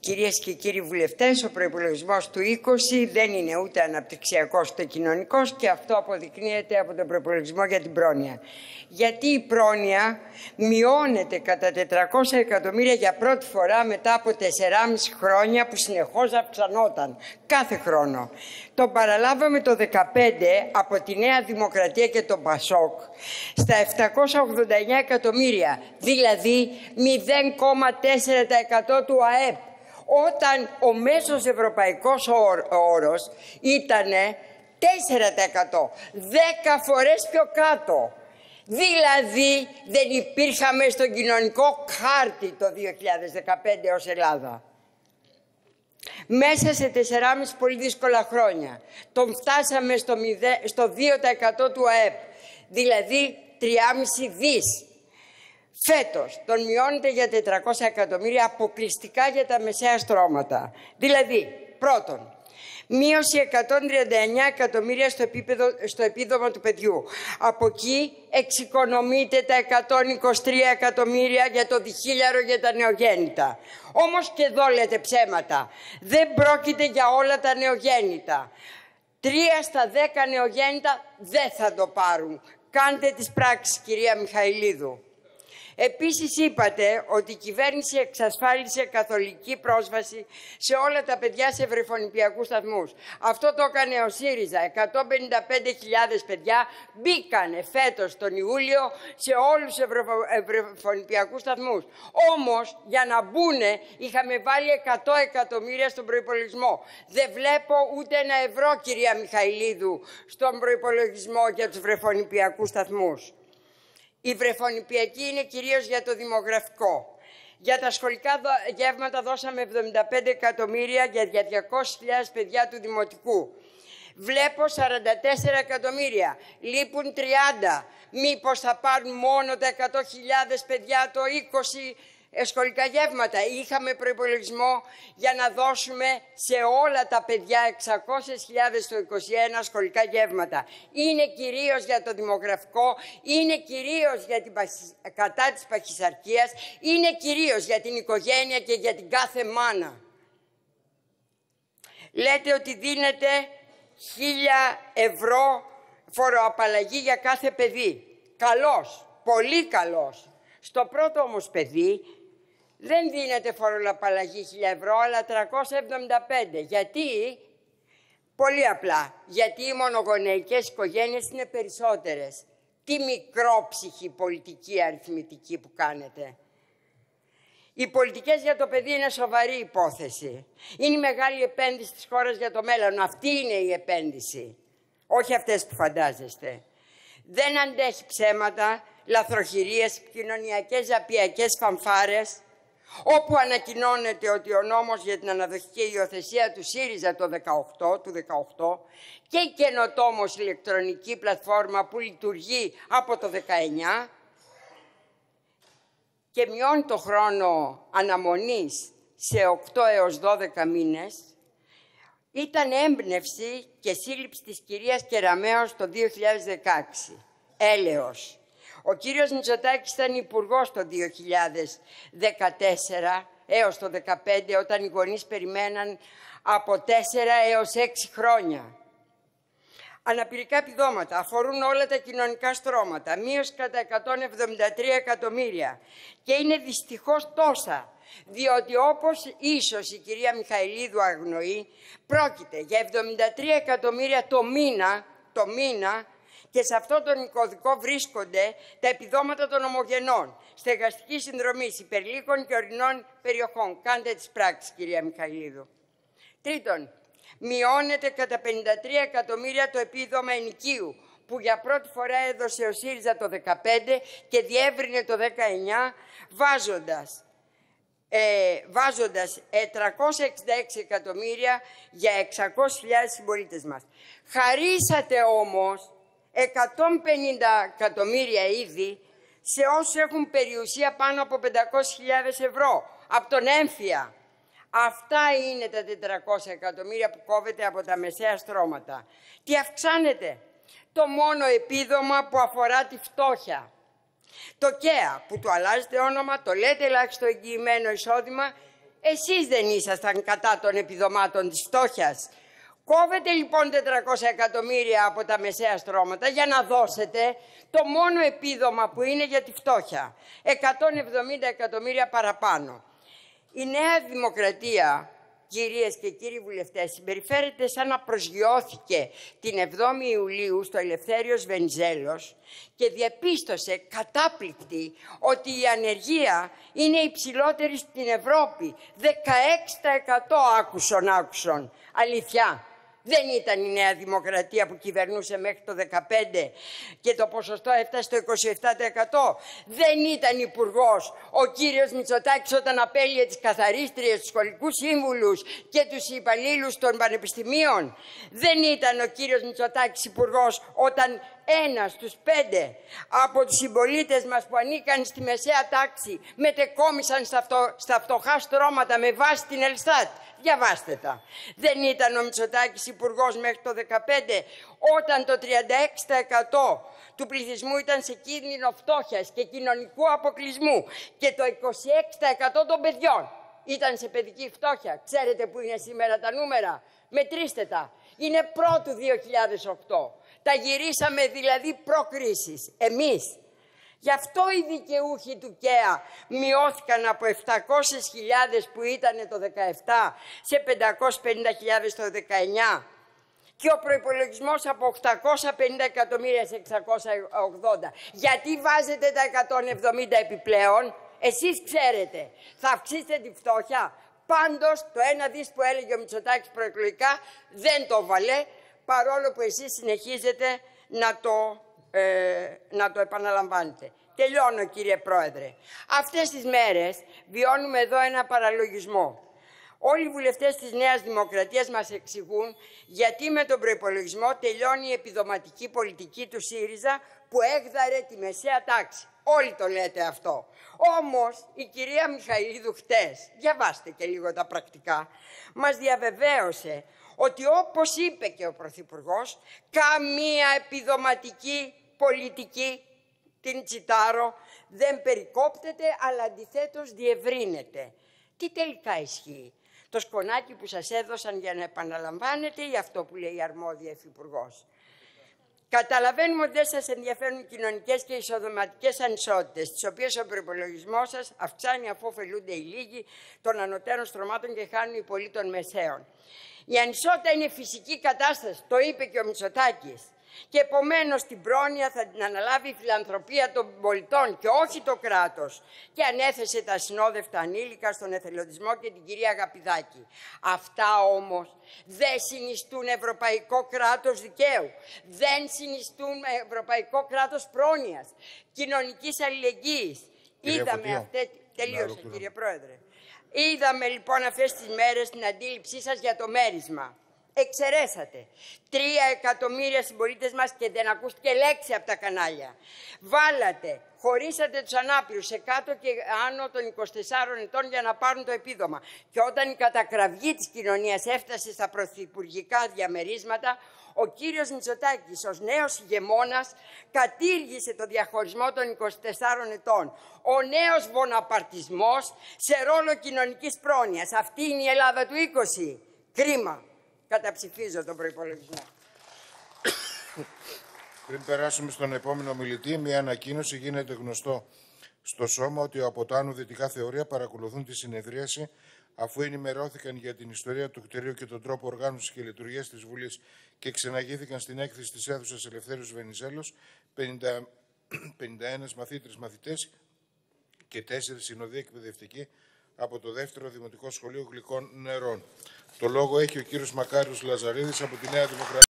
Κυρίες και κύριοι βουλευτές, ο προϋπολογισμός του 20 δεν είναι ούτε αναπτυξιακός ούτε κοινωνικός και αυτό αποδεικνύεται από τον προϋπολογισμό για την πρόνοια. Γιατί η πρόνοια μειώνεται κατά 400 εκατομμύρια για πρώτη φορά μετά από 4,5 χρόνια που συνεχώς αυξανόταν κάθε χρόνο. Το παραλάβαμε το 2015 από τη Νέα Δημοκρατία και τον Πασόκ στα 789 εκατομμύρια, δηλαδή 0,4% του ΑΕΠ. Όταν ο μέσος ευρωπαϊκός όρος ήταν 4%, 10 φορές πιο κάτω. Δηλαδή δεν υπήρχαμε στον κοινωνικό χάρτη το 2015 ως Ελλάδα. Μέσα σε 4,5 πολύ δύσκολα χρόνια τον φτάσαμε στο 2% του ΑΕΠ, δηλαδή 3,5 δις. Φέτος τον μειώνεται για 400 εκατομμύρια αποκλειστικά για τα μεσαία στρώματα. Δηλαδή, πρώτον, μείωση 139 εκατομμύρια στο επίδομα του παιδιού. Από εκεί εξοικονομείται τα 123 εκατομμύρια για το διχίλιαρο για τα νεογέννητα. Όμως και εδώ λέτε ψέματα. Δεν πρόκειται για όλα τα νεογέννητα. 3 στα 10 νεογέννητα δεν θα το πάρουν. Κάντε τις πράξεις, κυρία Μιχαηλίδου. Επίσης είπατε ότι η κυβέρνηση εξασφάλισε καθολική πρόσβαση σε όλα τα παιδιά σε βρεφονηπιακούς σταθμούς. Αυτό το έκανε ο ΣΥΡΙΖΑ. 155.000 παιδιά μπήκανε φέτος τον Ιούλιο σε όλους τους βρεφονηπιακούς σταθμούς. Όμως για να μπουνε είχαμε βάλει 100 εκατομμύρια στον προϋπολογισμό. Δεν βλέπω ούτε ένα ευρώ, κυρία Μιχαηλίδου, στον προϋπολογισμό για τους βρεφονηπιακούς σταθμούς. Η βρεφονηπιακή είναι κυρίως για το δημογραφικό. Για τα σχολικά γεύματα δώσαμε 75 εκατομμύρια για 200.000 παιδιά του δημοτικού. Βλέπω 44 εκατομμύρια. Λείπουν 30. Μήπως θα πάρουν μόνο τα 100.000 παιδιά το 20 σχολικά γεύματα. Είχαμε προϋπολογισμό για να δώσουμε σε όλα τα παιδιά 600.000 το 21 σχολικά γεύματα. Είναι κυρίως για το δημογραφικό, είναι κυρίως για την κατά της παχυσαρκίας, είναι κυρίως για την οικογένεια και για την κάθε μάνα. Λέτε ότι δίνετε 1.000 ευρώ φοροαπαλλαγή για κάθε παιδί. Καλός, πολύ καλός. Στο πρώτο όμως παιδί δεν δίνεται φοροαπαλλαγή 1.000 ευρώ, αλλά 375. Γιατί? Πολύ απλά. Γιατί οι μονογονεϊκές οικογένειες είναι περισσότερες. Τι μικρόψυχη πολιτική αριθμητική που κάνετε. Οι πολιτικές για το παιδί είναι σοβαρή υπόθεση. Είναι η μεγάλη επένδυση της χώρας για το μέλλον. Αυτή είναι η επένδυση. Όχι αυτές που φαντάζεστε. Δεν αντέχει ψέματα, λαθροχειρίες, κοινωνιακές ζαπιακές φανφάρες, όπου ανακοινώνεται ότι ο νόμος για την αναδοχή και υιοθεσία του ΣΥΡΙΖΑ του 18 και η καινοτόμως ηλεκτρονική πλατφόρμα που λειτουργεί από το 19 και μειώνει το χρόνο αναμονής σε 8 έως 12 μήνες, ήταν έμπνευση και σύλληψη της κυρίας Κεραμέως το 2016. Έλεος. Ο κύριος Μητσοτάκης ήταν υπουργός το 2014 έως το 2015, όταν οι γονείς περιμέναν από 4 έως 6 χρόνια. Αναπηρικά επιδόματα αφορούν όλα τα κοινωνικά στρώματα, μείωση κατά 173 εκατομμύρια. Και είναι δυστυχώς τόσα, διότι όπως ίσως η κυρία Μιχαηλίδου αγνοεί, πρόκειται για 73 εκατομμύρια το μήνα, και σε αυτόν τον κωδικό βρίσκονται τα επιδόματα των ομογενών, στεγαστική συνδρομή υπερλίκων και ορεινών περιοχών. Κάντε τις πράξεις, κυρία Μιχαηλίδου. Τρίτον, μειώνεται κατά 53 εκατομμύρια το επίδομα ενοικίου, που για πρώτη φορά έδωσε ο ΣΥΡΙΖΑ το 2015 και διεύρυνε το 2019, βάζοντας 366 εκατομμύρια για 600.000 συμπολίτες μας. Χαρίσατε όμως 150 εκατομμύρια ήδη σε όσους έχουν περιουσία πάνω από 500.000 ευρώ από τον έμφυα. Αυτά είναι τα 400 εκατομμύρια που κόβεται από τα μεσαία στρώματα. Τι αυξάνεται? Το μόνο επίδομα που αφορά τη φτώχεια. Το ΚΕΑ, που του αλλάζετε όνομα, το λέτε ελάχιστο εγγυημένο εισόδημα, Εσείς δεν ήσασταν κατά των επιδομάτων της φτώχειας? Κόβετε λοιπόν 400 εκατομμύρια από τα μεσαία στρώματα για να δώσετε το μόνο επίδομα που είναι για τη φτώχεια. 170 εκατομμύρια παραπάνω. Η Νέα Δημοκρατία, κυρίες και κύριοι βουλευτές, συμπεριφέρεται σαν να προσγειώθηκε την 7η Ιουλίου στο Ελευθέριος Βενιζέλος και διαπίστωσε κατάπληκτη ότι η ανεργία είναι υψηλότερη στην Ευρώπη. 16% άκουσον. Αλήθεια. Δεν ήταν η Νέα Δημοκρατία που κυβερνούσε μέχρι το 2015 και το ποσοστό έφτασε στο 27%. Δεν ήταν υπουργός ο κύριος Μητσοτάκης όταν απέλυε τις καθαρίστριες, τους σχολικούς σύμβουλους και τους υπαλλήλους των πανεπιστημίων. Δεν ήταν ο κύριος Μητσοτάκης υπουργός όταν 1 στους 5 από τους συμπολίτες μας που ανήκαν στη μεσαία τάξη μετεκόμισαν στα φτωχά στρώματα με βάση την Ελστάτ. Διαβάστε τα. Δεν ήταν ο Μητσοτάκης υπουργός μέχρι το 2015 όταν το 36% του πληθυσμού ήταν σε κίνδυνο φτώχειας και κοινωνικού αποκλεισμού και το 26% των παιδιών ήταν σε παιδική φτώχεια. Ξέρετε που είναι σήμερα τα νούμερα? Μετρήστε τα. Είναι πρώτου 2008. Τα γυρίσαμε δηλαδή προ-κρίσης. Εμείς. Γι' αυτό οι δικαιούχοι του ΚΕΑ μειώθηκαν από 700.000 που ήταν το 2017 σε 550.000 το 2019 και ο προϋπολογισμός από 850 εκατομμύρια σε 680. Γιατί βάζετε τα 170 επιπλέον? Εσείς ξέρετε. Θα αυξήσετε τη φτώχεια? Πάντως το 1 δις που έλεγε ο Μητσοτάκης προεκλογικά δεν το βάλε, παρόλο που εσείς συνεχίζετε να το επαναλαμβάνετε. Τελειώνω, κύριε Πρόεδρε. Αυτές τις μέρες βιώνουμε εδώ ένα παραλογισμό. Όλοι οι βουλευτές της Νέας Δημοκρατίας μας εξηγούν γιατί με τον προϋπολογισμό τελειώνει η επιδοματική πολιτική του ΣΥΡΙΖΑ που έγδαρε τη μεσαία τάξη. Όλοι το λέτε αυτό. Όμως η κυρία Μιχαηλίδου χτες, διαβάστε και λίγο τα πρακτικά, μας διαβεβαίωσε ότι όπως είπε και ο Πρωθυπουργός, καμία επιδοματική πολιτική, την τσιτάρω, δεν περικόπτεται, αλλά αντιθέτως διευρύνεται. Τι τελικά ισχύει? Το σκονάκι που σας έδωσαν για να επαναλαμβάνετε ή αυτό που λέει η αρμόδια υφυπουργός? Καταλαβαίνουμε ότι δεν σας ενδιαφέρουν οι κοινωνικές και εισοδηματικές ανισότητες, τις οποίες ο προϋπολογισμός σας αυξάνει αφού ωφελούνται οι λίγοι των ανωτέρων στρωμάτων και χάνουν οι πολλοί των μεσαίων. Η ανισότητα είναι φυσική κατάσταση, το είπε και ο Μητσοτάκης. Και επομένως την πρόνοια θα την αναλάβει η φιλανθρωπία των πολιτών και όχι το κράτος. Και ανέθεσε τα συνόδευτα ανήλικα στον εθελοντισμό και την κυρία Αγαπηδάκη. Αυτά όμως δεν συνιστούν ευρωπαϊκό κράτος δικαίου. Δεν συνιστούν ευρωπαϊκό κράτος πρόνοιας, κοινωνικής αλληλεγγύης. Τελείωσε, κύριε Πρόεδρε. Είδαμε λοιπόν αυτές τις μέρες την αντίληψή σας για το μέρισμα. Εξαιρέσατε 3 εκατομμύρια συμπολίτες μας και δεν ακούστηκε λέξη από τα κανάλια. Χωρίσατε τους ανάπηρους σε κάτω και άνω των 24 ετών για να πάρουν το επίδομα. Και όταν η κατακραυγή της κοινωνίας έφτασε στα πρωθυπουργικά διαμερίσματα, ο κύριος Μητσοτάκης ως νέος ηγεμόνας κατήργησε το διαχωρισμό των 24 ετών. Ο νέος βοναπαρτισμός σε ρόλο κοινωνικής πρόνοιας. Αυτή είναι η Ελλάδα του 20. Κρίμα. Καταψηφίζω τον προϋπολογισμό. Πριν περάσουμε στον επόμενο μιλητή, μια ανακοίνωση. Γίνεται γνωστό στο Σώμα ότι από τα άνω δυτικά θεωρία παρακολουθούν τη συνεδρίαση αφού ενημερώθηκαν για την ιστορία του κτηρίου και τον τρόπο οργάνωσης και λειτουργίας της Βουλής και ξεναγήθηκαν στην έκθεση της αίθουσας Ελευθέριος Βενιζέλος 51 μαθήτρες μαθητές και 4 συνοδοί εκπαιδευτικοί από το δεύτερο Δημοτικό Σχολείο Γλυκών Νερών. Το λόγο έχει ο κύριος Μακάριος Λαζαρίδης από τη Νέα Δημοκρατία.